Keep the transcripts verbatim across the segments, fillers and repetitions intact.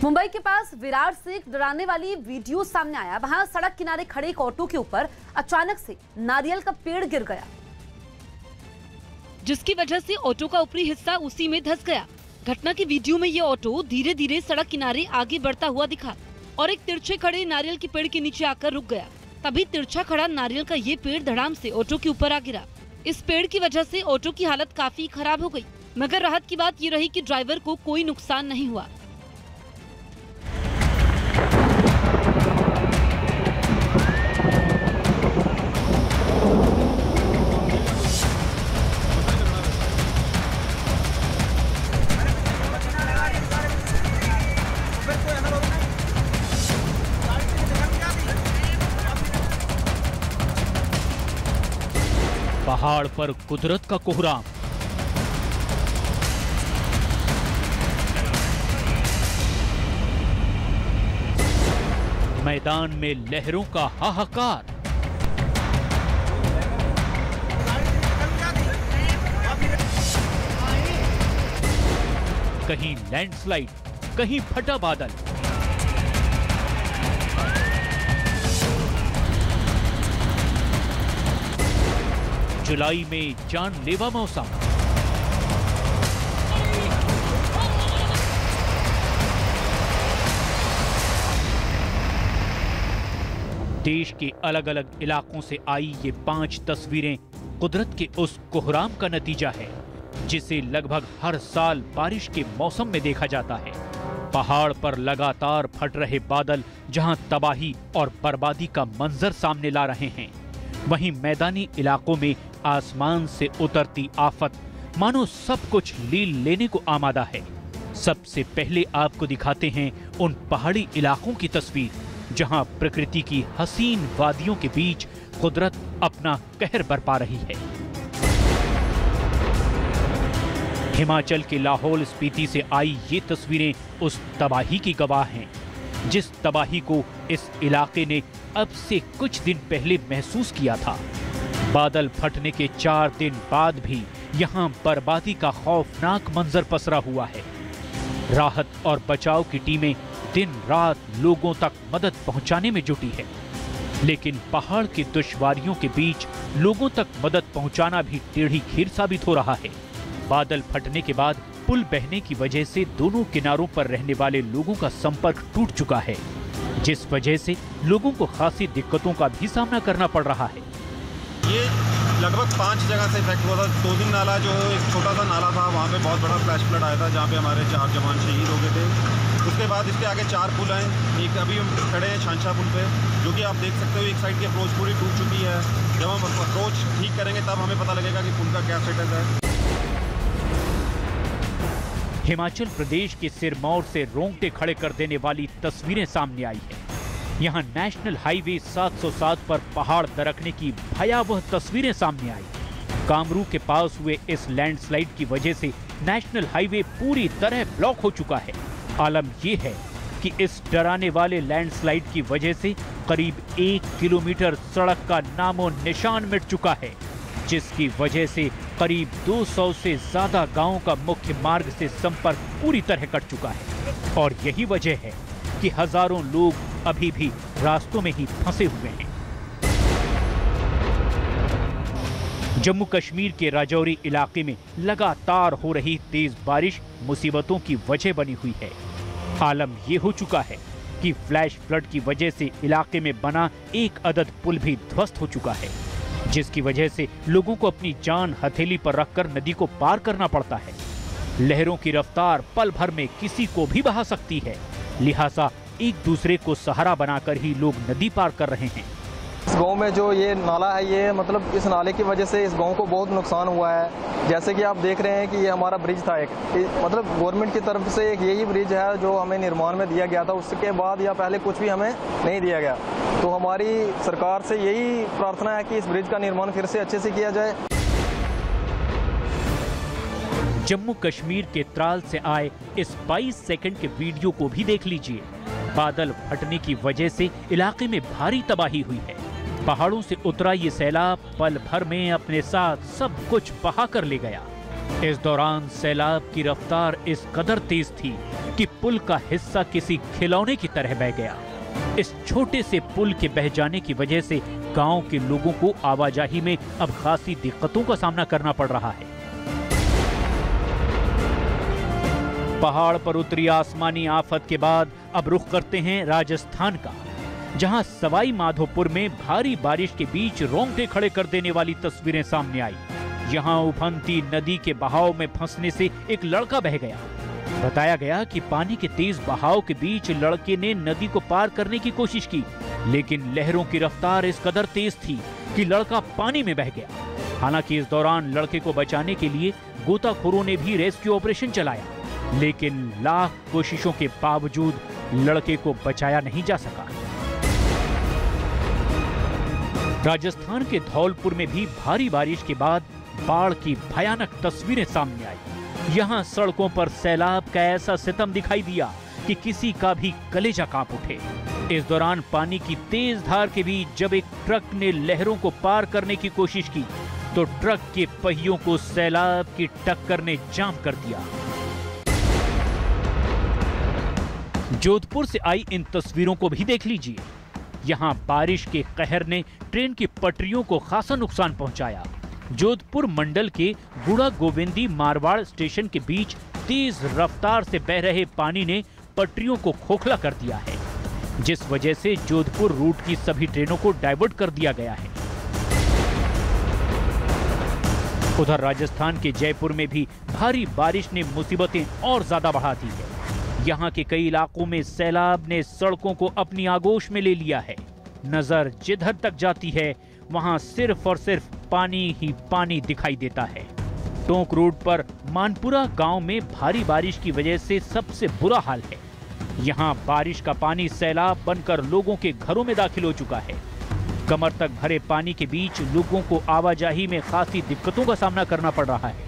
मुंबई के पास विरार से एक डराने वाली वीडियो सामने आया। वहां सड़क किनारे खड़े एक ऑटो के ऊपर अचानक से नारियल का पेड़ गिर गया, जिसकी वजह से ऑटो का ऊपरी हिस्सा उसी में धंस गया। घटना की वीडियो में ये ऑटो धीरे धीरे सड़क किनारे आगे बढ़ता हुआ दिखा और एक तिरछे खड़े नारियल के पेड़ के नीचे आकर रुक गया। तभी तिरछा खड़ा नारियल का ये पेड़ धड़ाम से ऑटो के ऊपर आ गिरा। इस पेड़ की वजह से ऑटो की हालत काफी खराब हो गई, मगर राहत की बात ये रही कि ड्राइवर को कोई नुकसान नहीं हुआ। पहाड़ पर कुदरत का कोहराम, मैदान में लहरों का हाहाकार, कहीं लैंडस्लाइड, कहीं फटा बादल। जुलाई में जानलेवा मौसम। देश के अलग अलग इलाकों से आई ये पांच तस्वीरें कुदरत के उस कोहराम का नतीजा है जिसे लगभग हर साल बारिश के मौसम में देखा जाता है। पहाड़ पर लगातार फट रहे बादल जहां तबाही और बर्बादी का मंजर सामने ला रहे हैं, वहीं मैदानी इलाकों में आसमान से उतरती आफत मानो सब कुछ लील लेने को आमादा है। सबसे पहले आपको दिखाते हैं उन पहाड़ी इलाकों की तस्वीर जहां प्रकृति की हसीन वादियों के बीच कुदरत अपना कहर बरपा रही है। हिमाचल के लाहौल स्पीति से आई ये तस्वीरें उस तबाही की गवाह हैं जिस तबाही को इस इलाके ने अब से कुछ दिन पहले महसूस किया था। बादल फटने के चार दिन बाद भी यहां बर्बादी का खौफनाक मंजर पसरा हुआ है। राहत और बचाव की टीमें दिन रात लोगों तक मदद पहुंचाने में जुटी है, लेकिन पहाड़ की दुश्वारियों के बीच लोगों तक मदद पहुंचाना भी टेढ़ी खीर साबित हो रहा है। बादल फटने के बाद पुल बहने की वजह से दोनों किनारों पर रहने वाले लोगों का संपर्क टूट चुका है, जिस वजह से लोगों को खासी दिक्कतों का भी सामना करना पड़ रहा है। ये लगभग पांच जगह से इफेक्ट हुआ था। तोदिन नाला जो एक छोटा सा नाला था, वहाँ पे बहुत बड़ा फ्लैश फ्लड आया था जहाँ पे हमारे चार जवान शहीद हो गए थे। उसके बाद इसके आगे चार पुल हैं। एक अभी हम खड़े हैं छांछा पुल पे, जो कि आप देख सकते हो एक साइड की अप्रोच पूरी टूट चुकी है। जब हम अप्रोच ठीक करेंगे तब हमें पता लगेगा कि पुल का क्या स्टेटस है। हिमाचल प्रदेश के सिरमौर से रोंगटे खड़े कर देने वाली तस्वीरें सामने आई है। यहाँ नेशनल हाईवे सात सौ सात पर पहाड़ दरकने की भयावह तस्वीरें सामने आई। कामरू के पास हुए इस लैंडस्लाइड की वजह से नेशनल हाईवे पूरी तरह ब्लॉक हो चुका है। आलम यह है कि इस डराने वाले लैंडस्लाइड की वजह से करीब एक किलोमीटर सड़क का नामो निशान मिट चुका है, जिसकी वजह से करीब दो सौ से ज्यादा गांवों का मुख्य मार्ग से संपर्क पूरी तरह कट चुका है। और यही वजह है कि हजारों लोग अभी भी रास्तों में ही फंसे हुए हैं। जम्मू कश्मीर के राजौरी इलाके में लगातार हो रही तेज बारिश मुसीबतों की वजह बनी हुई है। आलम यह हो चुका है कि फ्लैश फ्लड की वजह से इलाके में बना एक अदद पुल भी ध्वस्त हो चुका है, जिसकी वजह से लोगों को अपनी जान हथेली पर रखकर नदी को पार करना पड़ता है। लहरों की रफ्तार पल भर में किसी को भी बहा सकती है, लिहाजा एक दूसरे को सहारा बनाकर ही लोग नदी पार कर रहे हैं। इस गांव में जो ये नाला है, ये मतलब इस नाले की वजह से इस गांव को बहुत नुकसान हुआ है। जैसे कि आप देख रहे हैं कि ये हमारा ब्रिज था एक, मतलब गवर्नमेंट की तरफ से एक यही ब्रिज है जो हमें निर्माण में दिया गया था। उसके बाद या पहले कुछ भी हमें नहीं दिया गया। तो हमारी सरकार से यही प्रार्थना है कि इस ब्रिज का निर्माण फिर से अच्छे से किया जाए। जम्मू कश्मीर के त्राल से आए इस बाईस सेकंड के वीडियो को भी देख लीजिए। बादल फटने की वजह से इलाके में भारी तबाही हुई है। पहाड़ों से उतरा ये सैलाब पल भर में अपने साथ सब कुछ बहा कर ले गया। इस दौरान सैलाब की रफ्तार इस कदर तेज थी कि पुल का हिस्सा किसी खिलौने की तरह बह गया। इस छोटे से पुल के बह जाने की वजह से गांव के लोगों को आवाजाही में अब खासी दिक्कतों का सामना करना पड़ रहा है। पहाड़ पर उतरी आसमानी आफत के बाद अब रुख करते हैं राजस्थान का, जहां सवाई माधोपुर में भारी बारिश के बीच रोंगटे खड़े कर देने वाली तस्वीरें सामने आई। यहां उफनती नदी के बहाव में फंसने से एक लड़का बह गया। बताया गया कि पानी के तेज बहाव के बीच लड़के ने नदी को पार करने की कोशिश की, लेकिन लहरों की रफ्तार इस कदर तेज थी कि लड़का पानी में बह गया। हालांकि इस दौरान लड़के को बचाने के लिए गोताखोरों ने भी रेस्क्यू ऑपरेशन चलाया, लेकिन लाख कोशिशों के बावजूद लड़के को बचाया नहीं जा सका। राजस्थान के धौलपुर में भी भारी बारिश के बाद बाढ़ की भयानक तस्वीरें सामने आई। यहाँ सड़कों पर सैलाब का ऐसा सितम दिखाई दिया कि किसी का भी कलेजा कांप उठे। इस दौरान पानी की तेज धार के बीच जब एक ट्रक ने लहरों को पार करने की कोशिश की तो ट्रक के पहियों को सैलाब की टक्कर ने जाम कर दिया। जोधपुर से आई इन तस्वीरों को भी देख लीजिए। यहाँ बारिश के कहर ने ट्रेन की पटरियों को खासा नुकसान पहुंचाया। जोधपुर मंडल के गुड़ा गोविंदी मारवाड़ स्टेशन के बीच तेज रफ्तार से बह रहे पानी ने पटरियों को खोखला कर दिया है, जिस वजह से जोधपुर रूट की सभी ट्रेनों को डाइवर्ट कर दिया गया है। उधर राजस्थान के जयपुर में भी भारी बारिश ने मुसीबतें और ज्यादा बढ़ा दी है। यहाँ के कई इलाकों में सैलाब ने सड़कों को अपनी आगोश में ले लिया है। नजर जिधर तक जाती है वहाँ सिर्फ और सिर्फ पानी ही पानी दिखाई देता है। टोंक रोड पर मानपुरा गांव में भारी बारिश की वजह से सबसे बुरा हाल है। यहाँ बारिश का पानी सैलाब बनकर लोगों के घरों में दाखिल हो चुका है। कमर तक भरे पानी के बीच लोगों को आवाजाही में खासी दिक्कतों का सामना करना पड़ रहा है।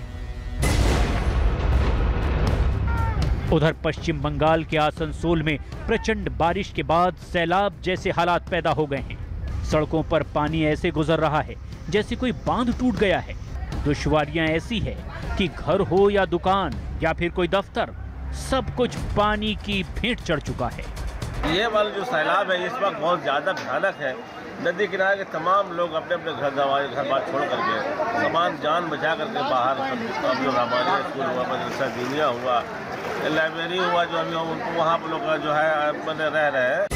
उधर पश्चिम बंगाल के आसनसोल में प्रचंड बारिश के बाद सैलाब जैसे हालात पैदा हो गए हैं। सड़कों पर पानी ऐसे गुजर रहा है जैसे कोई बांध टूट गया है। दुश्वारियां ऐसी है कि घर हो या दुकान या फिर कोई दफ्तर, सब कुछ पानी की भेंट चढ़ चुका है। ये वाला जो सैलाब है इस वक्त बहुत ज्यादा भयानक है। नदी किनारे के तमाम लोग अपने अपने घर दरवाजे घर बार छोड़ करके सामान जान बचा करके बाहर, सब लोग हमारे स्कूल हुआ, मदरसा दीनिया हुआ, लाइब्रेरी हुआ, जो अभी उनको वहाँ पर लोग जो है बने रह रहे हैं।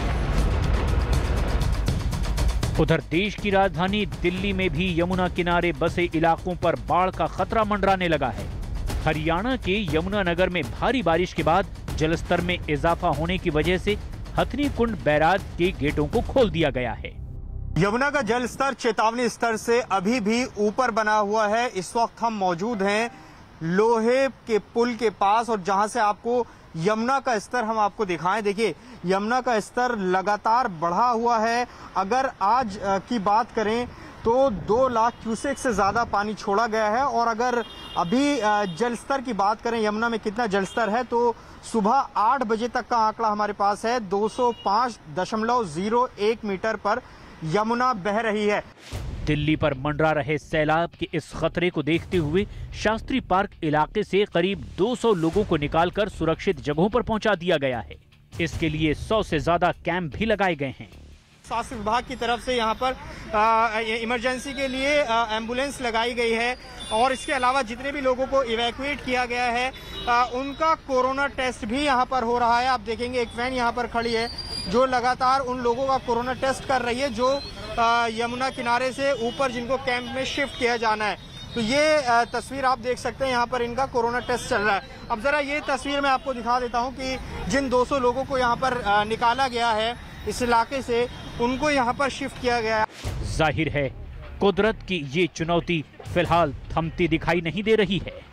उधर देश की राजधानी दिल्ली में भी यमुना किनारे बसे इलाकों पर बाढ़ का खतरा मंडराने लगा है। हरियाणा के यमुनानगर में भारी बारिश के बाद जलस्तर में इजाफा होने की वजह से हथनी कुंड बैराज के गेटों को खोल दिया गया है। यमुना का जल स्तर चेतावनी स्तर से अभी भी ऊपर बना हुआ है। इस वक्त हम मौजूद हैं लोहे के पुल के पास, और जहां से आपको यमुना का स्तर हम आपको दिखाएं। देखिए, यमुना का स्तर लगातार बढ़ा हुआ है। अगर आज की बात करें तो दो लाख क्यूसेक से ज्यादा पानी छोड़ा गया है, और अगर अभी जल स्तर की बात करें यमुना में कितना जल स्तर है तो सुबह आठ बजे तक का आंकड़ा हमारे पास है। दो सौ पाँच दशमलव जीरो एक मीटर पर यमुना बह रही है। दिल्ली पर मंडरा रहे सैलाब के इस खतरे को देखते हुए शास्त्री पार्क इलाके से करीब दो सौ लोगों को निकालकर सुरक्षित जगहों पर पहुंचा दिया गया है। इसके लिए सौ से ज्यादा कैंप भी लगाए गए हैं। स्वास्थ्य विभाग की तरफ से यहाँ पर आ, इमरजेंसी के लिए एम्बुलेंस लगाई गई है, और इसके अलावा जितने भी लोगों को इवैक्यूएट किया गया है आ, उनका कोरोना टेस्ट भी यहाँ पर हो रहा है। आप देखेंगे एक वैन यहाँ पर खड़ी है जो लगातार उन लोगों का कोरोना टेस्ट कर रही है जो आ, यमुना किनारे से ऊपर जिनको कैंप में शिफ्ट किया जाना है। तो ये आ, तस्वीर आप देख सकते हैं, यहाँ पर इनका कोरोना टेस्ट चल रहा है। अब जरा ये तस्वीर मैं आपको दिखा देता हूँ कि जिन दो सौ लोगों को यहाँ पर आ, निकाला गया है इस इलाके से, उनको यहाँ पर शिफ्ट किया गया है। जाहिर है कुदरत की ये चुनौती फिलहाल थमती दिखाई नहीं दे रही है।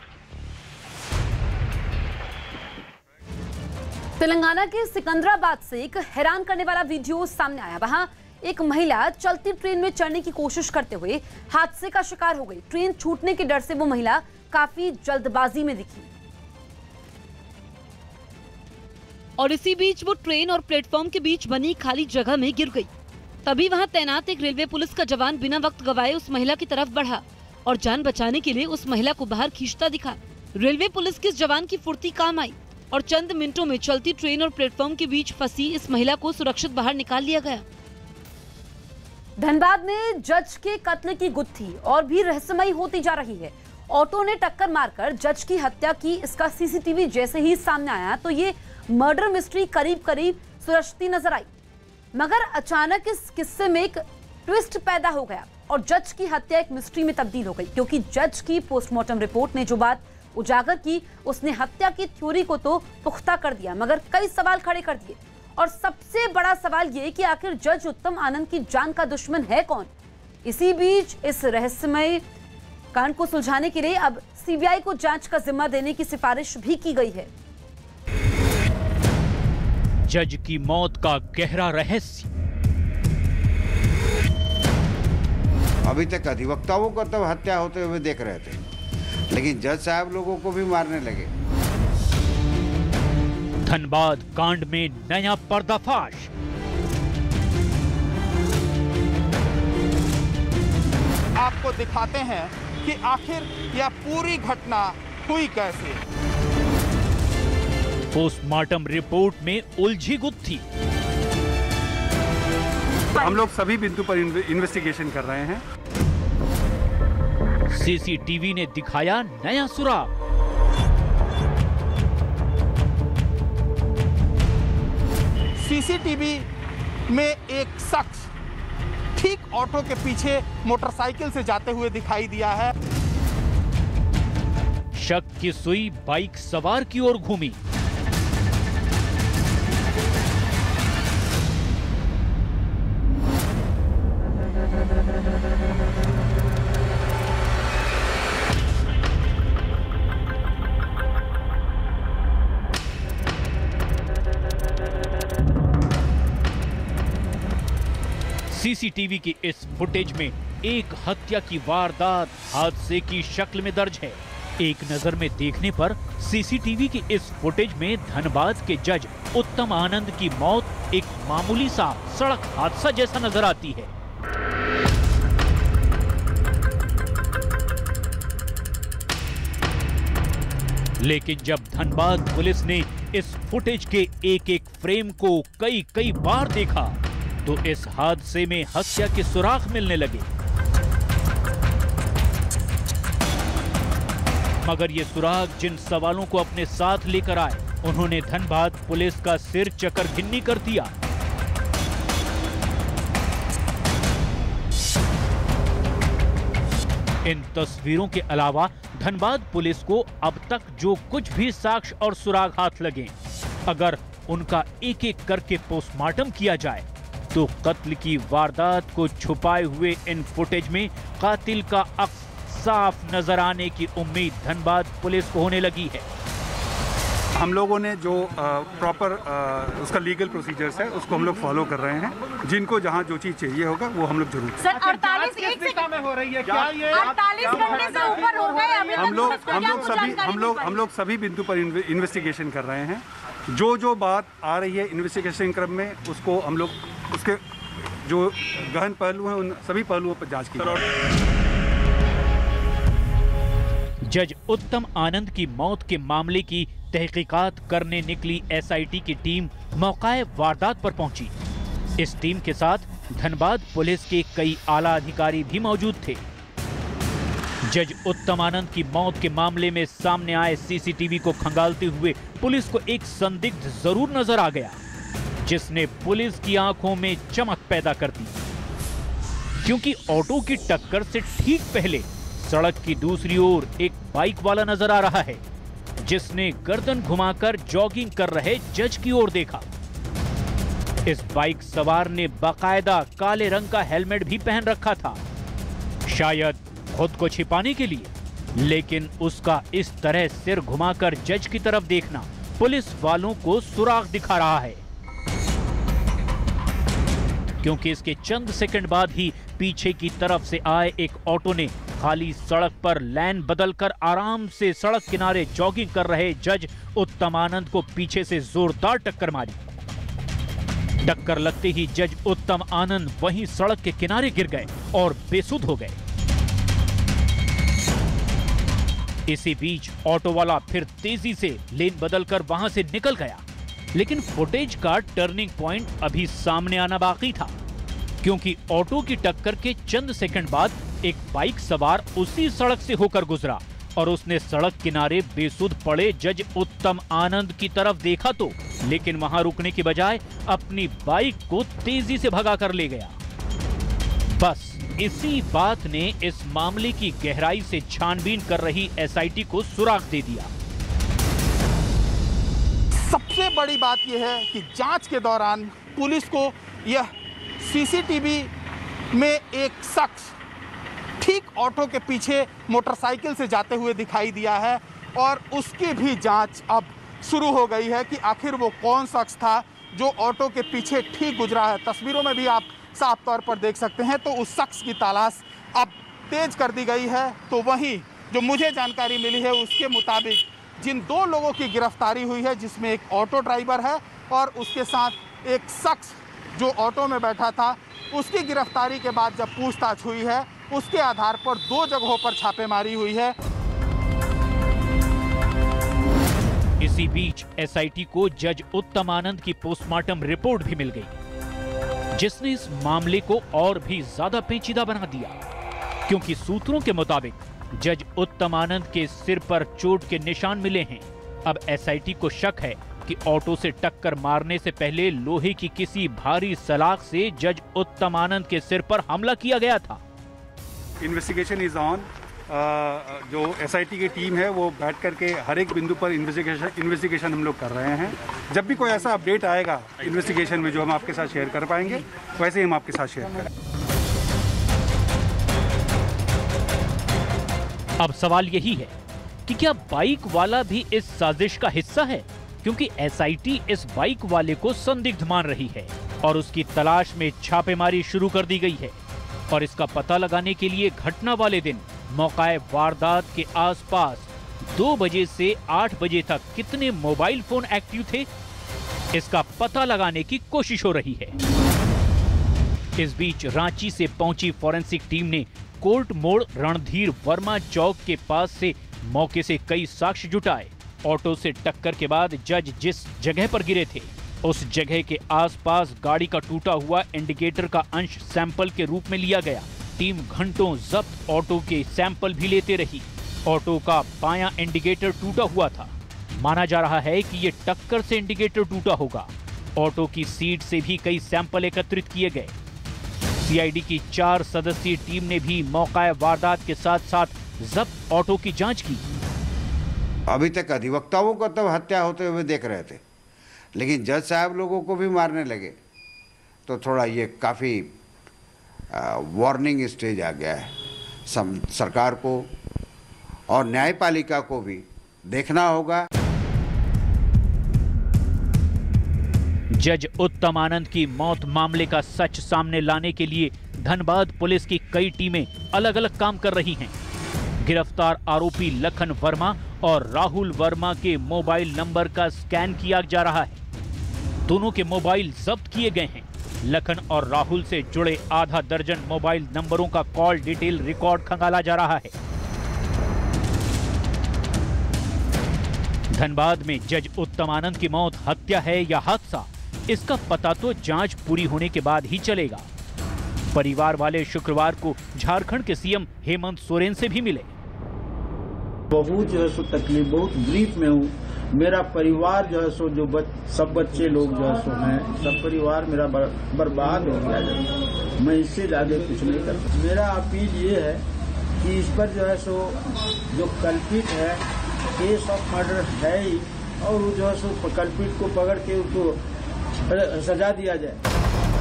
तेलंगाना के सिकंदराबाद से एक हैरान करने वाला वीडियो सामने आया। वहां एक महिला चलती ट्रेन में चढ़ने की कोशिश करते हुए हादसे का शिकार हो गई। ट्रेन छूटने के डर से वो महिला काफी जल्दबाजी में दिखी, और इसी बीच वो ट्रेन और प्लेटफॉर्म के बीच बनी खाली जगह में गिर गई। तभी वहां तैनात एक रेलवे पुलिस का जवान बिना वक्त गवाए उस महिला की तरफ बढ़ा और जान बचाने के लिए उस महिला को बाहर खींचता दिखा। रेलवे पुलिस के इस जवान की फुर्ती काम आई और चंद मिनटों में चलती ट्रेन और प्लेटफॉर्म के बीच फंसी इस महिला को सुरक्षित बाहर निकाल लिया गया। धनबाद में जज के कत्ल की गुत्थी और भी रहस्यमयी होती जा रही है। ऑटो ने टक्कर मारकर जज की हत्या की, इसका सीसीटीवी जैसे ही सामने आया तो ये मर्डर मिस्ट्री करीब करीब सुलझती नजर आई, मगर अचानक इस किस्से में एक ट्विस्ट पैदा हो गया और जज की हत्या एक मिस्ट्री में तब्दील हो गई, क्योंकि जज की पोस्टमार्टम रिपोर्ट ने जो बात उजागर की उसने हत्या की थ्योरी को तो पुख्ता कर दिया, मगर कई सवाल खड़े कर दिए। और सबसे बड़ा सवाल ये कि आखिर जज उत्तम आनंद की जान का दुश्मन है कौन। इसी बीच इस रहस्यमय कांड को सुलझाने के लिए अब सीबीआई को जांच का जिम्मा देने की सिफारिश भी की गई है। जज की मौत का गहरा रहस्य। अभी तक अधिवक्ताओं को तब हत्या होते हुए देख रहे थे, लेकिन जज साहब लोगों को भी मारने लगे। धनबाद कांड में नया पर्दाफाश। आपको दिखाते हैं कि आखिर यह पूरी घटना हुई कैसे। पोस्टमार्टम रिपोर्ट में उलझी गुत्थी। हम लोग सभी बिंदु पर इन्वेस्टिगेशन कर रहे हैं। सीसीटीवी ने दिखाया नया सुराग। सीसीटीवी में एक शख्स ठीक ऑटो के पीछे मोटरसाइकिल से जाते हुए दिखाई दिया है। शक की सुई बाइक सवार की ओर घूमी। सीसीटीवी की इस फुटेज में एक हत्या की वारदात हादसे की शक्ल में दर्ज है। एक नजर में देखने पर सीसीटीवी की इस फुटेज में धनबाद के जज उत्तम आनंद की मौत एक मामूली सा सड़क हादसा जैसा नजर आती है। लेकिन जब धनबाद पुलिस ने इस फुटेज के एक एक फ्रेम को कई कई बार देखा तो इस हादसे में हत्या के सुराग मिलने लगे, मगर ये सुराग जिन सवालों को अपने साथ लेकर आए उन्होंने धनबाद पुलिस का सिर चकरघिन्नी कर दिया। इन तस्वीरों के अलावा धनबाद पुलिस को अब तक जो कुछ भी साक्ष्य और सुराग हाथ लगे, अगर उनका एक एक करके पोस्टमार्टम किया जाए तो कत्ल की वारदात को छुपाए हुए इन फुटेज में कातिल का अक्स साफ नजर आने की उम्मीद धनबाद पुलिस को होने लगी है। हम लोगों ने जो प्रॉपर उसका लीगल प्रोसीजर्स है उसको हम लोग फॉलो कर रहे हैं। जिनको जहां जो चीज चाहिए होगा वो हम लोग जरूर सर अड़तालीस एक दिशा में हो रही है क्या ये अड़तालीस घंटे से ऊपर हो गए अभी हम लोग हम लोग सभी हम लोग हम लोग सभी बिंदु पर इन्वेस्टिगेशन कर रहे हैं। जो जो बात आ रही है इन्वेस्टिगेशन क्रम में उसको हम लोग उसके जो गहन पहलू हैं उन सभी पहलुओं पर जांच की जाएगी। जज उत्तम आनंद की मौत के मामले की तहकीकात करने निकली एसआईटी की टीम मौकाए वारदात पर पहुंची। इस टीम के साथ धनबाद पुलिस के कई आला अधिकारी भी मौजूद थे। जज उत्तम आनंद की मौत के मामले में सामने आए सीसीटीवी को खंगालते हुए पुलिस को एक संदिग्ध जरूर नजर आ गया, जिसने पुलिस की आंखों में चमक पैदा कर दी, क्योंकि ऑटो की टक्कर से ठीक पहले सड़क की दूसरी ओर एक बाइक वाला नजर आ रहा है, जिसने गर्दन घुमाकर जॉगिंग कर रहे जज की ओर देखा। इस बाइक सवार ने बाकायदा काले रंग का हेलमेट भी पहन रखा था, शायद खुद को छिपाने के लिए, लेकिन उसका इस तरह सिर घुमाकर जज की तरफ देखना पुलिस वालों को सुराग दिखा रहा है, क्योंकि इसके चंद सेकंड बाद ही पीछे की तरफ से आए एक ऑटो ने खाली सड़क पर लाइन बदलकर आराम से सड़क किनारे जॉगिंग कर रहे जज उत्तम आनंद को पीछे से जोरदार टक्कर मारी। टक्कर लगते ही जज उत्तम आनंद वहीं सड़क के किनारे गिर गए और बेसुध हो गए। इसी बीच ऑटो वाला फिर तेजी से लेन बदलकर वहां से निकल गया, लेकिन फुटेज का टर्निंग पॉइंट अभी सामने आना बाकी था, क्योंकि ऑटो की टक्कर के चंद सेकंड बाद एक बाइक सवार उसी सड़क से होकर गुजरा और उसने सड़क किनारे बेसुध पड़े जज उत्तम आनंद की तरफ देखा तो, लेकिन वहां रुकने की बजाय अपनी बाइक को तेजी से भगा कर ले गया। बस इसी बात ने इस मामले की गहराई से छानबीन कर रही एसआईटी को सुराग दे दिया। सबसे बड़ी बात यह है कि जांच के दौरान पुलिस को यह सीसीटीवी में एक शख्स ठीक ऑटो के पीछे मोटरसाइकिल से जाते हुए दिखाई दिया है और उसकी भी जांच अब शुरू हो गई है कि आखिर वो कौन शख्स था जो ऑटो के पीछे ठीक गुजरा है। तस्वीरों में भी आप साफ तौर पर देख सकते हैं। तो उस शख्स की तलाश अब तेज कर दी गई है। तो वहीं जो मुझे जानकारी मिली है उसके मुताबिक जिन दो लोगों की गिरफ्तारी हुई है, जिसमें एक ऑटो ड्राइवर है और उसके साथ एक शख्स जो ऑटो में बैठा था, उसकी गिरफ्तारी के बाद जब पूछताछ हुई है उसके आधार पर दो जगहों पर छापेमारी हुई है। इसी बीच एसआईटी को जज उत्तम आनंद की पोस्टमार्टम रिपोर्ट भी मिल गई, जिसने इस मामले को और भी ज्यादा पेचीदा बना दिया, क्योंकि सूत्रों के मुताबिक जज उत्तम आनंद के सिर पर चोट के निशान मिले हैं। अब एसआईटी को शक है कि ऑटो से टक्कर मारने से पहले लोहे की किसी भारी सलाख से जज उत्तम आनंद के सिर पर हमला किया गया था। Investigation is on. जो एसआईटी की टीम है वो बैठ करके हर एक बिंदु पर इन्वेस्टिगेशन इन्वेस्टिगेशन हम लोग कर रहे हैं। जब भी कोई ऐसा अपडेट आएगा इन्वेस्टिगेशन में जो हम आपके साथ शेयर कर पाएंगे, वैसे ही हम आपके साथ शेयर करें। अब सवाल यही है कि क्या बाइक वाला भी इस साजिश का हिस्सा है, क्योंकि एसआईटी इस बाइक वाले को संदिग्ध मान रही है और उसकी तलाश में छापेमारी शुरू कर दी गई है। और इसका पता लगाने के लिए घटना वाले दिन मौकाए वारदात के आसपास दो बजे से आठ बजे तक कितने मोबाइल फोन एक्टिव थे, इसका पता लगाने की कोशिश हो रही है। इस बीच रांची से पहुंची फॉरेंसिक टीम ने कोर्ट मोड़ रणधीर वर्मा चौक के पास से मौके से कई साक्ष्य जुटाए। ऑटो से टक्कर के बाद जज जिस जगह पर गिरे थे उस जगह के आसपास गाड़ी का टूटा हुआ इंडिकेटर का अंश सैंपल के रूप में लिया गया। टीम घंटों जब्त ऑटो के सैंपल भी लेते रही। ऑटो का बायां इंडिकेटर टूटा हुआ था। माना जा रहा है कि ये टक्कर से इंडिकेटर टूटा होगा। ऑटो की सीट से भी कई सैंपल एकत्रित किए गए। सीआईडी की चार सदस्यीय टीम ने भी मौका वारदात के साथ साथ जब्त ऑटो की जांच की। अभी तक अधिवक्ताओं को तब हत्या होते हुए देख रहे थे, लेकिन जज साहब लोगों को भी मारने लगे तो थोड़ा ये काफ़ी वार्निंग स्टेज आ गया है। सम, सरकार को और न्यायपालिका को भी देखना होगा। जज उत्तम आनंद की मौत मामले का सच सामने लाने के लिए धनबाद पुलिस की कई टीमें अलग अलग काम कर रही हैं। गिरफ्तार आरोपी लखन वर्मा और राहुल वर्मा के मोबाइल नंबर का स्कैन किया जा रहा है। दोनों के मोबाइल जब्त किए गए हैं। लखन और राहुल से जुड़े आधा दर्जन मोबाइल नंबरों का कॉल डिटेल रिकॉर्ड खंगाला जा रहा है। धनबाद में जज उत्तम आनंद की मौत हत्या है या हादसा, इसका पता तो जांच पूरी होने के बाद ही चलेगा। परिवार वाले शुक्रवार को झारखंड के सीएम हेमंत सोरेन से भी मिले। बहुत जो है सो तकलीफ, बहुत ग्रीफ में हूँ। मेरा परिवार जो है सो जो बच, सब बच्चे लोग जो है सो हैं, सब परिवार मेरा बर, बर्बाद हो गया है। मैं इससे ज्यादा कुछ नहीं कर सकता। मेरा अपील ये है कि इस पर जो है सो जो कल्पित है, केस ऑफ मर्डर है ही, और वो जो है सो कल्पित को पकड़ के उसको सजा दिया जाए।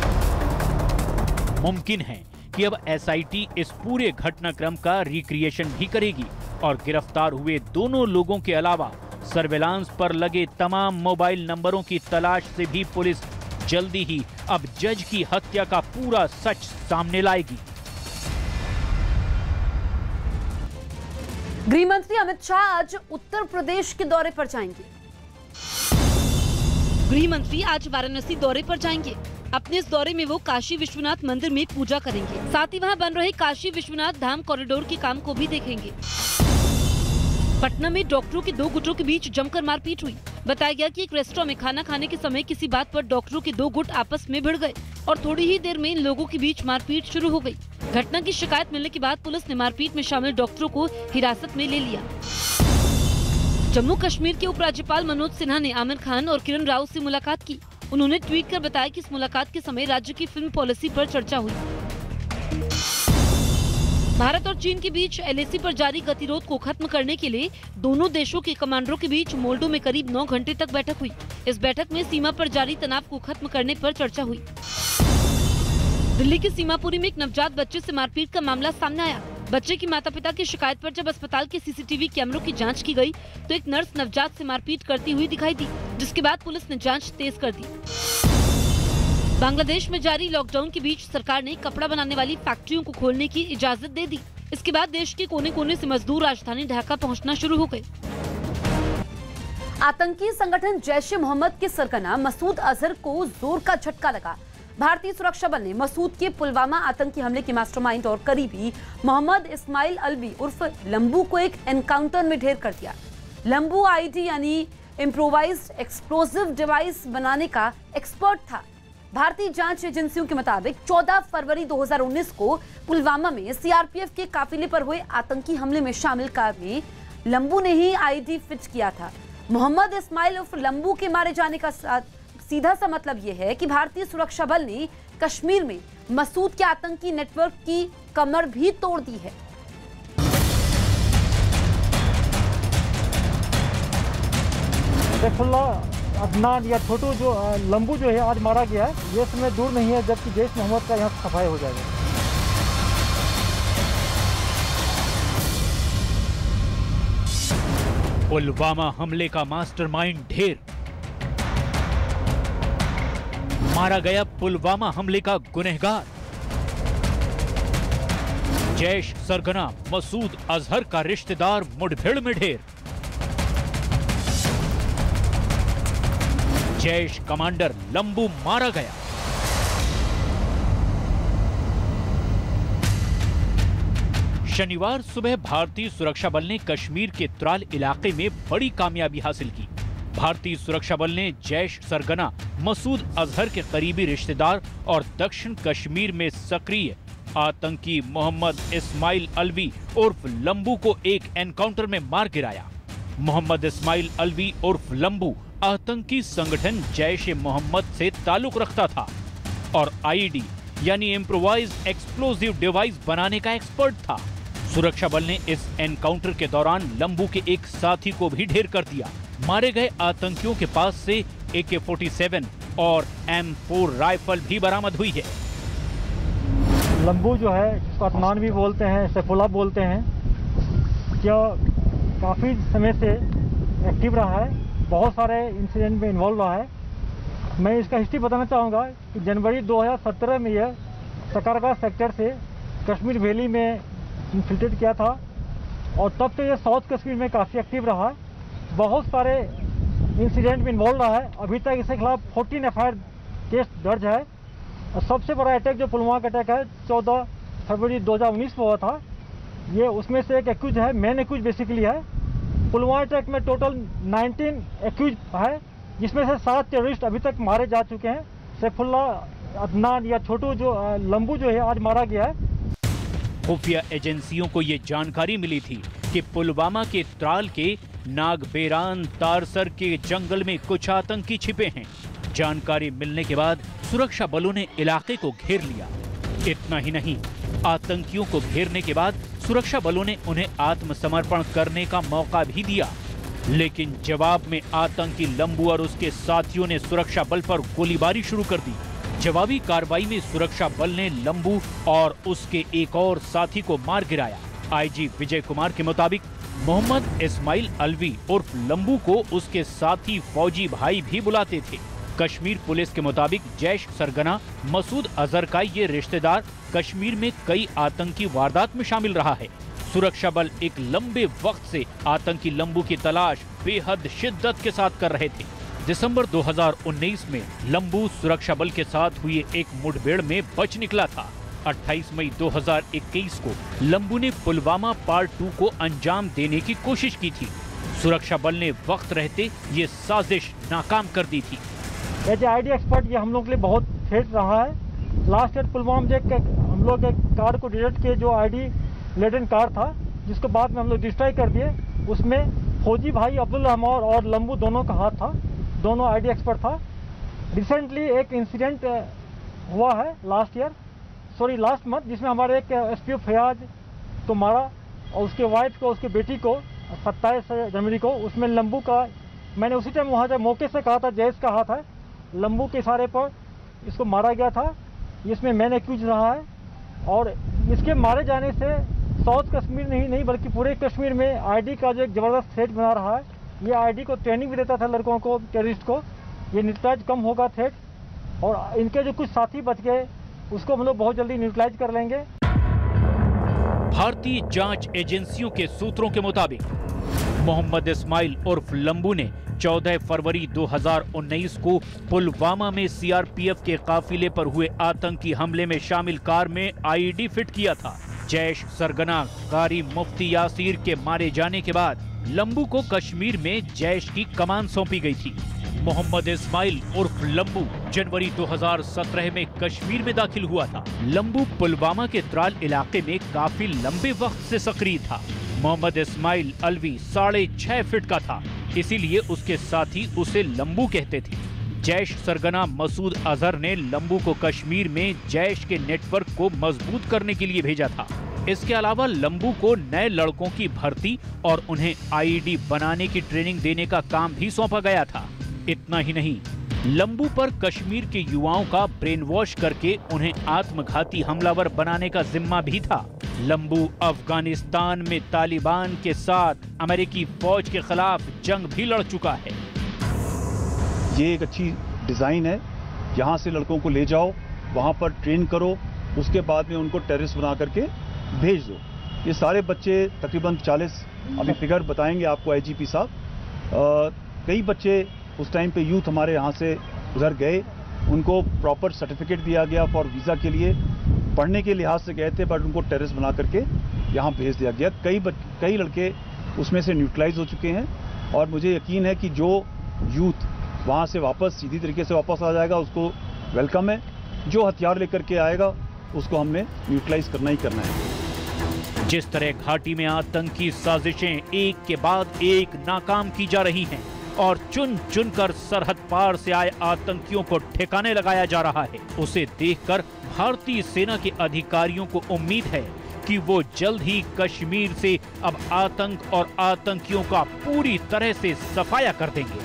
मुमकिन है कि अब एसआईटी इस पूरे घटनाक्रम का रिक्रिएशन भी करेगी और गिरफ्तार हुए दोनों लोगों के अलावा सर्विलांस पर लगे तमाम मोबाइल नंबरों की तलाश से भी पुलिस जल्दी ही अब जज की हत्या का पूरा सच सामने लाएगी। गृह मंत्री अमित शाह आज उत्तर प्रदेश के दौरे पर जाएंगे। गृह मंत्री आज वाराणसी दौरे पर जाएंगे। अपने इस दौरे में वो काशी विश्वनाथ मंदिर में पूजा करेंगे। साथ ही वहां बन रहे काशी विश्वनाथ धाम कॉरिडोर के काम को भी देखेंगे। पटना में डॉक्टरों के दो गुटों के बीच जमकर मारपीट हुई। बताया गया कि एक रेस्टोरेंट में खाना खाने के समय किसी बात पर डॉक्टरों के दो गुट आपस में भिड़ गए और थोड़ी ही देर में इन लोगों के बीच मारपीट शुरू हो गई। घटना की शिकायत मिलने के बाद पुलिस ने मारपीट में शामिल डॉक्टरों को हिरासत में ले लिया। जम्मू कश्मीर के उपराज्यपाल मनोज सिन्हा ने आमिर खान और किरण राव से मुलाकात की। उन्होंने ट्वीट कर बताया कि इस मुलाकात के समय राज्य की फिल्म पॉलिसी पर चर्चा हुई। भारत और चीन के बीच एल ए सी पर जारी गतिरोध को खत्म करने के लिए दोनों देशों के कमांडरों के बीच मोल्डो में करीब नौ घंटे तक बैठक हुई। इस बैठक में सीमा पर जारी तनाव को खत्म करने पर चर्चा हुई। दिल्ली की सीमापुरी में एक नवजात बच्चे से मारपीट का मामला सामने आया। बच्चे की माता पिता की शिकायत पर जब अस्पताल के सी सी टी वी कैमरों की जांच की गई तो एक नर्स नवजात से मारपीट करती हुई दिखाई दी, जिसके बाद पुलिस ने जांच तेज कर दी। बांग्लादेश में जारी लॉकडाउन के बीच सरकार ने कपड़ा बनाने वाली फैक्ट्रियों को खोलने की इजाजत दे दी। इसके बाद देश के कोने कोने से मजदूर राजधानी ढाका पहुंचना शुरू हो गए। आतंकी संगठन जैश ए मोहम्मद के सरगना मसूद अजहर को जोर का झटका लगा। भारतीय सुरक्षा बल ने मसूद के पुलवामा आतंकी हमले के मास्टरमाइंड और करीबी मोहम्मद इस्माइल अलवी उर्फ लंबू को एक एनकाउंटर में ढेर कर दिया। लंबू आई डी यानी इम्प्रोवाइज्ड एक्सप्लोसिव डिवाइस बनाने का एक्सपर्ट था। भारतीय जांच एजेंसियों के मुताबिक चौदह फरवरी दो हज़ार उन्नीस को पुलवामा में सी आर पी एफ के काफिले पर हुए आतंकी हमले में शामिल कार में लंबू ने ही आई डी फिट किया था। मोहम्मद इस्माइल उर्फ लंबू के मारे जाने का सीधा सा मतलब यह है कि भारतीय सुरक्षा बल ने कश्मीर में मसूद के आतंकी नेटवर्क की कमर भी तोड़ दी है। अदनान या छोटू जो लंबू जो है आज मारा गया है, ये समय दूर नहीं है जबकि जैश मोहम्मद का यहाँ सफाई हो जाएगा। पुलवामा हमले का मास्टरमाइंड ढेर, मारा गया पुलवामा हमले का गुनहगार। जैश सरगना मसूद अजहर का रिश्तेदार मुठभेड़ में ढेर। जैश कमांडर लंबू मारा गया। शनिवार सुबह भारतीय सुरक्षा बल ने कश्मीर के त्राल इलाके में बड़ी कामयाबी हासिल की। भारतीय सुरक्षा बल ने जैश सरगना मसूद अजहर के करीबी रिश्तेदार और दक्षिण कश्मीर में सक्रिय आतंकी मोहम्मद इस्माइल अलवी उर्फ लंबू को एक एनकाउंटर में मार गिराया। मोहम्मद इस्माइल अलवी उर्फ लंबू आतंकी संगठन जैश ए मोहम्मद से ताल्लुक रखता था और आई डी यानी इम्प्रोवाइज्ड एक्सप्लोसिव डिवाइस बनाने का एक्सपर्ट था। सुरक्षा बल ने इस एनकाउंटर के दौरान लंबू के एक साथी को भी ढेर कर दिया। मारे गए आतंकियों के पास से ए के फोर्टी सेवन और एम फोर राइफल भी बरामद हुई है। लंबू जो है, इसको अदनान भी बोलते हैं, सैफुल्लाह बोलते हैं, जो काफ़ी समय से एक्टिव रहा है, बहुत सारे इंसिडेंट में इन्वॉल्व रहा है। मैं इसका हिस्ट्री बताना चाहूँगा कि जनवरी दो हज़ार सत्रह में यह सकरगा सेक्टर से कश्मीर वैली में इन्फिल्ट्रेट किया था और तब से यह साउथ कश्मीर में काफ़ी एक्टिव रहा। बहुत सारे इंसिडेंट में इन्वॉल्व रहा है। अभी तक इसके खिलाफ चौदह एफ आई आर केस दर्ज है। और सबसे बड़ा अटैक जो पुलवामा का अटैक है चौदह फरवरी दो हज़ार उन्नीस में हुआ था, ये उसमें से एक एक्यूज है, मेन एक्यूज बेसिकली है। पुलवामा अटैक में टोटल उन्नीस एक्यूज है, जिसमें से सात टेररिस्ट अभी तक मारे जा चुके हैं। सैफुल्लाह अदनान या छोटू जो लंबू जो है आज मारा गया है। खुफिया एजेंसियों को ये जानकारी मिली थी कि पुलवामा के त्राल के नागबेरान तारसर के जंगल में कुछ आतंकी छिपे हैं। जानकारी मिलने के बाद सुरक्षा बलों ने इलाके को घेर लिया। इतना ही नहीं, आतंकियों को घेरने के बाद सुरक्षा बलों ने उन्हें आत्मसमर्पण करने का मौका भी दिया, लेकिन जवाब में आतंकी लंबू और उसके साथियों ने सुरक्षा बल पर गोलीबारी शुरू कर दी। जवाबी कार्रवाई में सुरक्षा बल ने लंबू और उसके एक और साथी को मार गिराया। आई जी विजय कुमार के मुताबिक मोहम्मद इस्माइल अलवी उर्फ लंबू को उसके साथी फौजी भाई भी बुलाते थे। कश्मीर पुलिस के मुताबिक जैश सरगना मसूद अजहर का ये रिश्तेदार कश्मीर में कई आतंकी वारदात में शामिल रहा है। सुरक्षा बल एक लंबे वक्त से आतंकी लंबू की तलाश बेहद शिद्दत के साथ कर रहे थे। दिसंबर दो हज़ार उन्नीस में लंबू सुरक्षा बल के साथ हुए एक मुठभेड़ में बच निकला था। अट्ठाईस मई दो हज़ार इक्कीस को लंबू ने पुलवामा पार्ट टू को अंजाम देने की कोशिश की थी। सुरक्षा बल ने वक्त रहते ये साजिश नाकाम कर दी थी। एज आई डी एक्सपर्ट ये हम लोग के लिए बहुत थ्रेट रहा है। लास्ट ईयर पुलवामा में हम लोग एक कार को डिटेक्ट किए जो आई डी लेडन कार था, जिसको बाद में हम लोग डिस्ट्रॉय कर दिए। उसमें फौजी भाई अब्दुल रहमान और लंबू दोनों का हाथ था, दोनों आई डी एक्सपर्ट था। रिसेंटली एक इंसिडेंट हुआ है last year sorry last month, जिसमें हमारे एक एस पी ओ फयाज को मारा और उसके वाइफ को, उसकी बेटी को सत्ताईस जनवरी को। उसमें लंबू का, मैंने उसी टाइम वहाँ से मौके से कहा था जैस का हाथ है, लंबू के इशारे पर इसको मारा गया था। इसमें मैंने एक्यूज रहा है और इसके मारे जाने से साउथ कश्मीर नहीं नहीं बल्कि पूरे कश्मीर में आईडी का जो एक ज़बरदस्त थ्रेट बना रहा है। ये आईडी को ट्रेनिंग भी देता था लड़कों को, टेररिस्ट को। ये न्यूट्रलाइज कम होगा थ्रेट, और इनके जो कुछ साथी बच गए उसको हम लोग बहुत जल्दी न्यूट्रलाइज कर लेंगे। भारतीय जांच एजेंसियों के सूत्रों के मुताबिक मोहम्मद इस्माइल उर्फ लंबू ने चौदह फरवरी दो हज़ार उन्नीस को पुलवामा में सी आर पी एफ के काफिले पर हुए आतंकी हमले में शामिल कार में आई ई डी फिट किया था। जैश सरगना कारी मुफ्ती यासीर के मारे जाने के बाद लंबू को कश्मीर में जैश की कमान सौंपी गई थी। मोहम्मद इस्माइल उर्फ लंबू जनवरी दो हज़ार सत्रह में कश्मीर में दाखिल हुआ था। लंबू पुलवामा के त्राल इलाके में काफी लंबे वक्त से सक्रिय था। मोहम्मद इस्माइल अलवी साढ़े छह फीट का था, इसीलिए उसके साथी उसे लंबू कहते थे। जैश सरगना मसूद अजहर ने लंबू को कश्मीर में जैश के नेटवर्क को मजबूत करने के लिए भेजा था। इसके अलावा लंबू को नए लड़कों की भर्ती और उन्हें आई ई डी बनाने की ट्रेनिंग देने का काम भी सौंपा गया था। इतना ही नहीं, लंबू पर कश्मीर के युवाओं का ब्रेन वॉश करके उन्हें आत्मघाती हमलावर बनाने का जिम्मा भी था। लंबू अफगानिस्तान में तालिबान के साथ अमेरिकी फौज के खिलाफ जंग भी लड़ चुका है। ये एक अच्छी डिजाइन है, यहाँ से लड़कों को ले जाओ, वहाँ पर ट्रेन करो, उसके बाद में उनको टेररिस्ट बना करके भेज दो। ये सारे बच्चे तकरीबन चालीस, अभी फिगर बताएंगे आपको आई जी पी साहब। कई बच्चे उस टाइम पे यूथ हमारे यहाँ से उधर गए, उनको प्रॉपर सर्टिफिकेट दिया गया फॉर वीज़ा के लिए, पढ़ने के लिहाज से गए थे, बट उनको टेररिस्ट बना करके यहाँ भेज दिया गया। कई कई लड़के उसमें से न्यूट्रलाइज हो चुके हैं और मुझे यकीन है कि जो यूथ वहाँ से वापस सीधी तरीके से वापस आ जाएगा उसको वेलकम है। जो हथियार लेकर के आएगा उसको हमने न्यूट्रलाइज करना ही करना है। जिस तरह घाटी में आतंकी साजिशें एक के बाद एक नाकाम की जा रही हैं और चुन चुन कर सरहद पार से आए आतंकियों को ठिकाने लगाया जा रहा है, उसे देखकर भारतीय सेना के अधिकारियों को उम्मीद है कि वो जल्द ही कश्मीर से अब आतंक और आतंकियों का पूरी तरह से सफाया कर देंगे।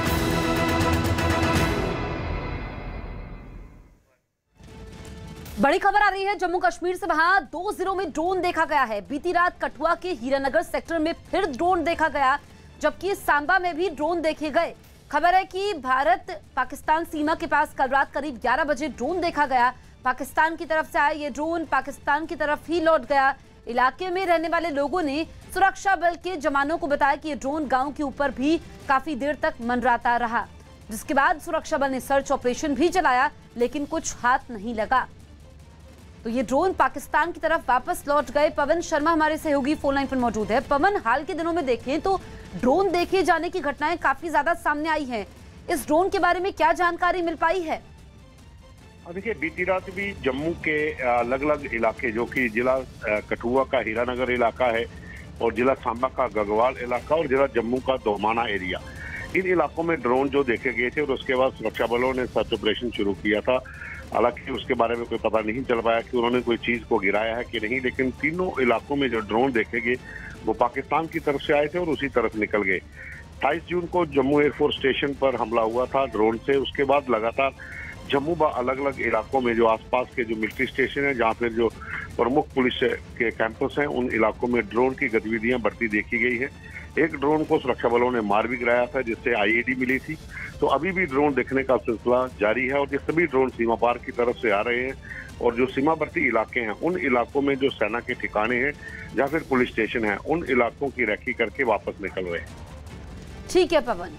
बड़ी खबर आ रही है जम्मू कश्मीर से। वहां दो जिलों में ड्रोन देखा गया है। बीती रात कठुआ के हीरानगर सेक्टर में फिर ड्रोन देखा गया, जबकि सांबा में भी ड्रोन देखे गए। खबर है कि भारत पाकिस्तान सीमा के पास कल रात करीब ग्यारह बजे ड्रोन देखा गया। पाकिस्तान की तरफ से आया ये ड्रोन पाकिस्तान की तरफ ही लौट गया। इलाके में रहने वाले लोगों ने सुरक्षा बल के जवानों को बताया कि ये ड्रोन गांव के ऊपर भी काफी देर तक मंडराता रहा, जिसके बाद सुरक्षा बल ने सर्च ऑपरेशन भी चलाया, लेकिन कुछ हाथ नहीं लगा। तो ये ड्रोन पाकिस्तान की तरफ वापस लौट गए। पवन शर्मा हमारे सहयोगी फोन लाइन पर मौजूद है। पवन, हाल के दिनों में देखें तो ड्रोन देखे जाने की घटनाएं काफी ज्यादा सामने आई हैं। इस ड्रोन के बारे में क्या जानकारी मिल पाई है? देखिए, बीती रात भी जम्मू के अलग अलग इलाके, जो कि जिला कठुआ का हीरानगर इलाका है और जिला सांबा का गगवाल इलाका और जिला जम्मू का दोमाना एरिया, इन इलाकों में ड्रोन जो देखे गए थे और उसके बाद सुरक्षा बलों ने सर्च ऑपरेशन शुरू किया था। हालांकि उसके बारे में कोई पता नहीं चल पाया कि उन्होंने कोई चीज को गिराया है कि नहीं, लेकिन तीनों इलाकों में जो ड्रोन देखे गए वो पाकिस्तान की तरफ से आए थे और उसी तरफ निकल गए। अट्ठाईस जून को जम्मू एयरफोर्स स्टेशन पर हमला हुआ था ड्रोन से। उसके बाद लगातार जम्मू व अलग अलग इलाकों में जो आसपास के जो मिलिट्री स्टेशन है, जहाँ फिर जो प्रमुख पुलिस के कैंपस हैं, उन इलाकों में ड्रोन की गतिविधियां बढ़ती देखी गई है। एक ड्रोन को सुरक्षा बलों ने मार भी गिराया था, जिससे आई ई डी मिली थी। तो अभी भी ड्रोन देखने का सिलसिला जारी है और ये सभी ड्रोन सीमा पार की तरफ से आ रहे हैं और जो सीमावर्ती इलाके हैं, उन इलाकों में जो सेना के ठिकाने हैं या फिर पुलिस स्टेशन है, उन इलाकों की रेकी करके वापस निकल रहे हैं। ठीक है पवन।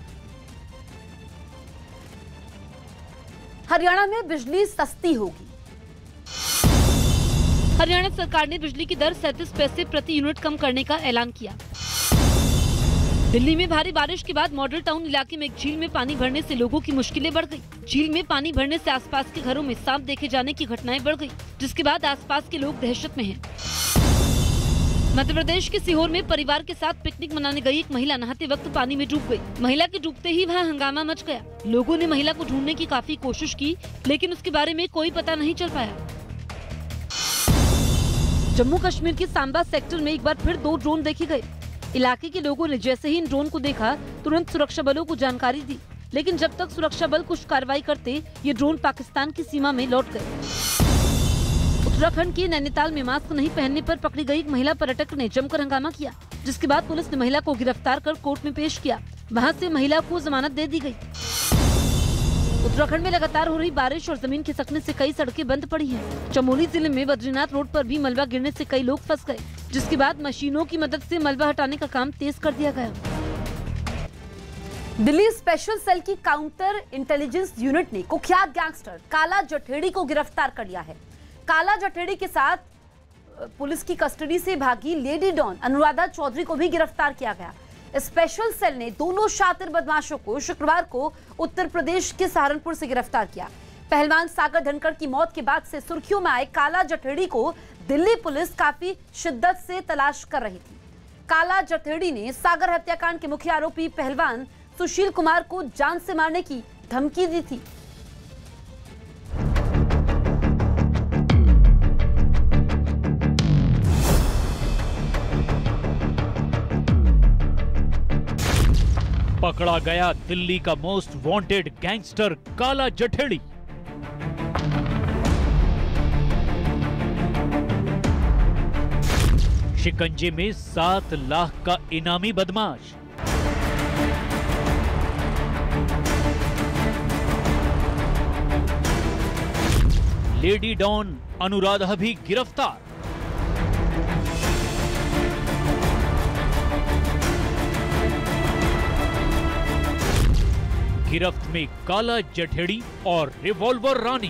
हरियाणा में बिजली सस्ती होगी। हरियाणा सरकार ने बिजली की दर सैंतीस पैसे प्रति यूनिट कम करने का ऐलान किया। दिल्ली में भारी बारिश के बाद मॉडल टाउन इलाके में एक झील में पानी भरने से लोगों की मुश्किलें बढ़ गई। झील में पानी भरने से आसपास के घरों में सांप देखे जाने की घटनाएं बढ़ गई, जिसके बाद आसपास के लोग दहशत में हैं। मध्य प्रदेश के सीहोर में परिवार के साथ पिकनिक मनाने गई एक महिला नहाते वक्त पानी में डूब गई। महिला के डूबते ही वहां हंगामा मच गया। लोगों ने महिला को ढूंढने की काफी कोशिश की, लेकिन उसके बारे में कोई पता नहीं चल पाया। जम्मू कश्मीर के सांबा सेक्टर में एक बार फिर दो ड्रोन देखे गए। इलाके के लोगों ने जैसे ही इन ड्रोन को देखा, तुरंत सुरक्षा बलों को जानकारी दी, लेकिन जब तक सुरक्षा बल कुछ कार्रवाई करते, ये ड्रोन पाकिस्तान की सीमा में लौट गए। उत्तराखंड के नैनीताल में मास्क नहीं पहनने पर पकड़ी गई एक महिला पर्यटक ने जमकर हंगामा किया, जिसके बाद पुलिस ने महिला को गिरफ्तार कर कोर्ट में पेश किया। वहां से महिला को जमानत दे दी गई। उत्तराखंड में लगातार हो रही बारिश और जमीन खिसकने से कई सड़कें बंद पड़ी हैं। चमोली जिले में बद्रीनाथ रोड पर भी मलबा गिरने से कई लोग फंस गए, जिसके बाद मशीनों की मदद से मलबा हटाने का काम तेज कर दिया गया। दिल्ली स्पेशल सेल की काउंटर इंटेलिजेंस यूनिट ने कुख्यात गैंगस्टर काला जठेड़ी को गिरफ्तार कर लिया है। काला जठेड़ी के साथ पुलिस की कस्टडी से भागी लेडी डॉन अनुराधा चौधरी को भी गिरफ्तार किया गया। स्पेशल सेल ने दोनों शातिर बदमाशों को शुक्रवार को उत्तर प्रदेश के सहारनपुर से गिरफ्तार किया। पहलवान सागर धनखड़ की मौत के बाद से सुर्खियों में आए काला जठेड़ी को दिल्ली पुलिस काफी शिद्दत से तलाश कर रही थी। काला जठेड़ी ने सागर हत्याकांड के मुख्य आरोपी पहलवान सुशील कुमार को जान से मारने की धमकी दी थी। पकड़ा गया दिल्ली का मोस्ट वांटेड गैंगस्टर काला जठेड़ी। शिकंजे में सात लाख का इनामी बदमाश। लेडी डॉन अनुराधा भी गिरफ्तार। गिरफ्त में काला जठेड़ी और रिवॉल्वर रानी।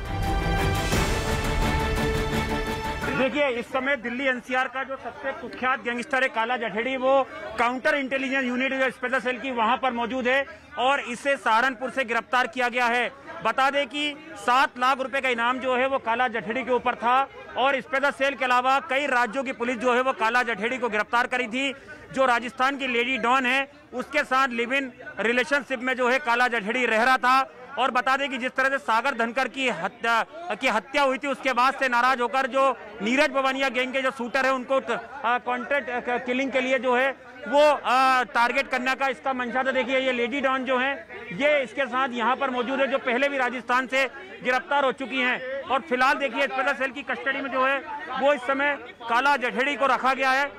देखिए, इस समय दिल्ली एनसीआर का जो सबसे कुख्यात गैंगस्टर है काला जठेड़ी, वो काउंटर इंटेलिजेंस यूनिट जो स्पेशल सेल की वहां पर मौजूद है और इसे सहारनपुर से गिरफ्तार किया गया है। बता दें कि सात लाख रुपए का इनाम जो है वो काला जठेड़ी के ऊपर था और स्पेशल सेल के अलावा कई राज्यों की पुलिस जो है वो काला जठेड़ी को गिरफ्तार करी थी। जो राजस्थान की लेडी डॉन है उसके साथ लिव इन रिलेशनशिप में जो है काला जठेड़ी रह रहा था। और बता दें कि जिस तरह से सागर धनखड़ की हत्या की हत्या हुई थी, उसके बाद से नाराज होकर जो नीरज बवानिया गैंग के जो शूटर है उनको कॉन्ट्रैक्ट किलिंग के लिए जो है वो आ, टारगेट करने का इसका मंशा था। देखिए, ये लेडी डॉन जो है ये इसके साथ यहाँ पर मौजूद है, जो पहले भी राजस्थान से गिरफ्तार हो चुकी हैं। और फिलहाल देखिए स्पेशल सेल की कस्टडी में जो है वो इस समय काला जठेड़ी को रखा गया है।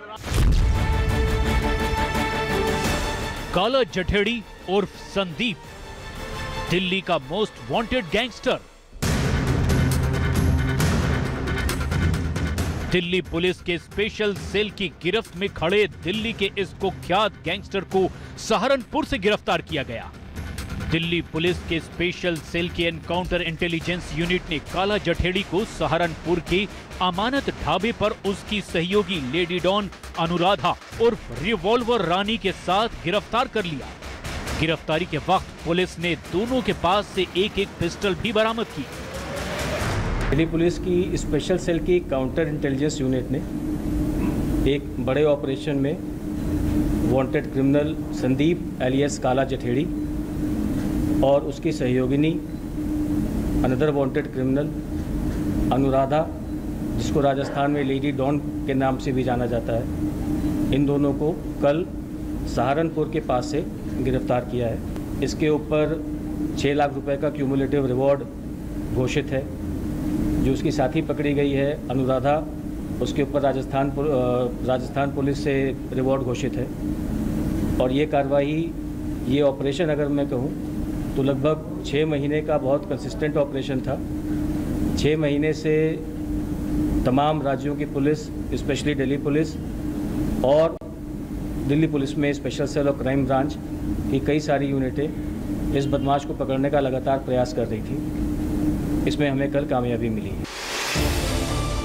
काला जठेड़ी उर्फ संदीप दिल्ली का most wanted gangster. Delhi police के स्पेशल सेल की गिरफ्त में खड़े दिल्ली के इस कुख्यात गैंगस्टर को सहारनपुर से गिरफ्तार किया गया। दिल्ली पुलिस के स्पेशल सेल के एनकाउंटर इंटेलिजेंस यूनिट ने काला जठेड़ी को सहारनपुर के अमानत ढाबे पर उसकी सहयोगी लेडी डॉन अनुराधा उर्फ रिवॉल्वर रानी के साथ गिरफ्तार कर लिया। गिरफ्तारी के वक्त पुलिस ने दोनों के पास से एक एक पिस्टल भी बरामद की। दिल्ली पुलिस की स्पेशल सेल की काउंटर इंटेलिजेंस यूनिट ने एक बड़े ऑपरेशन में वांटेड क्रिमिनल संदीप एलियस काला जठेड़ी और उसकी सहयोगिनी अनदर वांटेड क्रिमिनल अनुराधा, जिसको राजस्थान में लेडी डॉन के नाम से भी जाना जाता है, इन दोनों को कल सहारनपुर के पास से गिरफ्तार किया है। इसके ऊपर छः लाख रुपए का क्यूमुलेटिव रिवॉर्ड घोषित है। जो उसकी साथी पकड़ी गई है अनुराधा, उसके ऊपर राजस्थान राजस्थान पुलिस से रिवॉर्ड घोषित है। और ये कार्रवाई, ये ऑपरेशन अगर मैं कहूँ तो लगभग छः महीने का बहुत कंसिस्टेंट ऑपरेशन था। छः महीने से तमाम राज्यों की पुलिस, स्पेशली दिल्ली पुलिस और दिल्ली पुलिस में स्पेशल सेल और क्राइम ब्रांच की कई सारी यूनिटें इस बदमाश को पकड़ने का लगातार प्रयास कर रही थी। इसमें हमें कल कामयाबी मिली।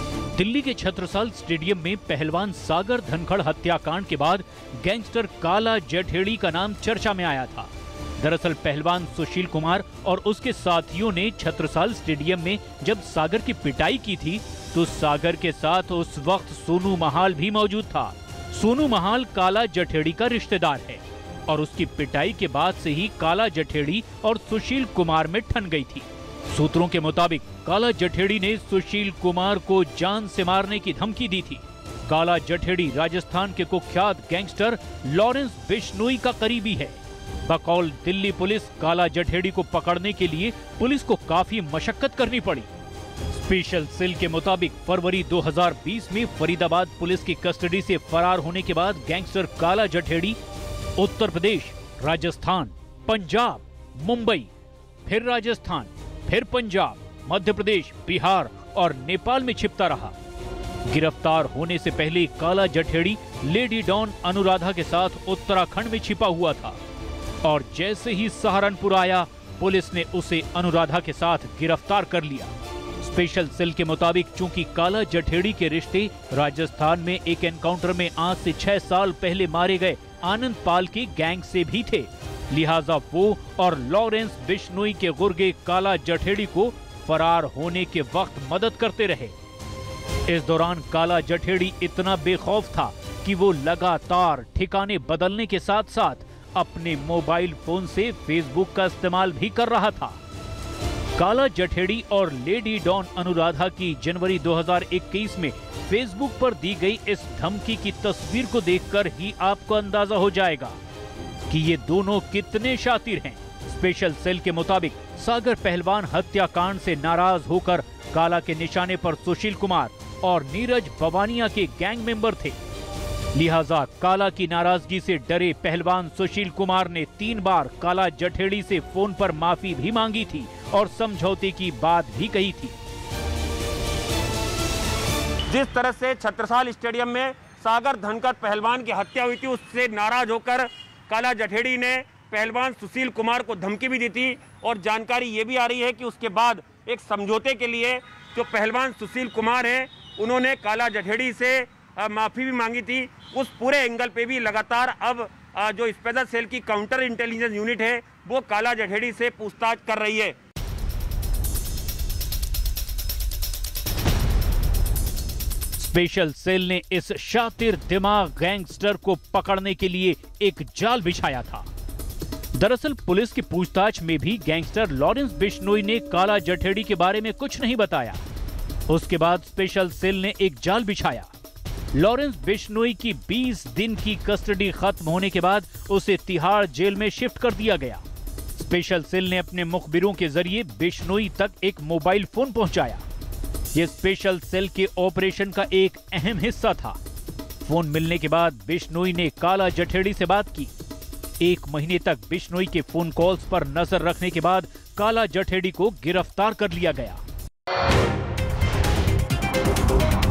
दिल्ली के छत्रसाल स्टेडियम में पहलवान सागर धनखड़ हत्याकांड के बाद गैंगस्टर काला जठेड़ी का नाम चर्चा में आया था। दरअसल पहलवान सुशील कुमार और उसके साथियों ने छत्रसाल स्टेडियम में जब सागर की पिटाई की थी तो सागर के साथ उस वक्त सोनू महाल भी मौजूद था। सोनू महाल काला जठेड़ी का रिश्तेदार है और उसकी पिटाई के बाद से ही काला जठेड़ी और सुशील कुमार में ठन गई थी। सूत्रों के मुताबिक काला जठेड़ी ने सुशील कुमार को जान से मारने की धमकी दी थी। काला जठेड़ी राजस्थान के कुख्यात गैंगस्टर लॉरेंस बिश्नोई का करीबी है। बकौल दिल्ली पुलिस काला जठेड़ी को पकड़ने के लिए पुलिस को काफी मशक्कत करनी पड़ी। स्पेशल सेल के मुताबिक फरवरी दो हज़ार बीस में फरीदाबाद पुलिस की कस्टडी से फरार होने के बाद गैंगस्टर काला जठेड़ी उत्तर प्रदेश, राजस्थान, पंजाब, मुंबई, फिर राजस्थान, फिर पंजाब, मध्य प्रदेश, बिहार और नेपाल में छिपता रहा। गिरफ्तार होने से पहले काला जठेड़ी लेडी डॉन अनुराधा के साथ उत्तराखंड में छिपा हुआ था और जैसे ही सहारनपुर आया पुलिस ने उसे अनुराधा के साथ गिरफ्तार कर लिया। स्पेशल सेल के मुताबिक चूंकि काला जठेड़ी के रिश्ते राजस्थान में एक एनकाउंटर में आज से छह साल पहले मारे गए आनंद पाल के गैंग से भी थे, लिहाजा वो और लॉरेंस बिश्नोई के गुर्गे काला जठेड़ी को फरार होने के वक्त मदद करते रहे। इस दौरान काला जठेड़ी इतना बेखौफ था कि वो लगातार ठिकाने बदलने के साथ साथ अपने मोबाइल फोन से फेसबुक का इस्तेमाल भी कर रहा था। काला जठेड़ी और लेडी डॉन अनुराधा की जनवरी दो हज़ार इक्कीस में फेसबुक पर दी गई इस धमकी की तस्वीर को देखकर ही आपको अंदाजा हो जाएगा कि ये दोनों कितने शातिर हैं। स्पेशल सेल के मुताबिक सागर पहलवान हत्याकांड से नाराज होकर काला के निशाने पर सुशील कुमार और नीरज बवानिया के गैंग मेंबर थे, लिहाजा काला की नाराजगी से डरे पहलवान सुशील कुमार ने तीन बार काला जठेड़ी से फोन पर माफी भी मांगी थी और समझौते की बात भी कही थी। जिस तरह से छत्रसाल स्टेडियम में सागर धनखड़ पहलवान की हत्या हुई थी उससे नाराज होकर काला जठेड़ी ने पहलवान सुशील कुमार को धमकी भी दी थी और जानकारी ये भी आ रही है कि उसके बाद एक समझौते के लिए जो पहलवान सुशील कुमार हैं उन्होंने काला जठेड़ी से माफ़ी भी मांगी थी। उस पूरे एंगल पे भी लगातार अब जो स्पेशल सेल की काउंटर इंटेलिजेंस यूनिट है वो काला जठेड़ी से पूछताछ कर रही है। स्पेशल सेल ने इस शातिर दिमाग गैंगस्टर को पकड़ने के लिए एक जाल बिछाया था। दरअसल पुलिस की पूछताछ में भी गैंगस्टर लॉरेंस बिश्नोई ने काला जठेड़ी के बारे में कुछ नहीं बताया। उसके बाद स्पेशल सेल ने एक जाल बिछाया। लॉरेंस बिश्नोई की बीस दिन की कस्टडी खत्म होने के बाद उसे तिहाड़ जेल में शिफ्ट कर दिया गया। स्पेशल सेल ने अपने मुखबिरों के जरिए बिश्नोई तक एक मोबाइल फोन पहुंचाया। यह स्पेशल सेल के ऑपरेशन का एक अहम हिस्सा था। फोन मिलने के बाद बिश्नोई ने काला जठेड़ी से बात की। एक महीने तक बिश्नोई के फोन कॉल्स पर नजर रखने के बाद काला जठेड़ी को गिरफ्तार कर लिया गया।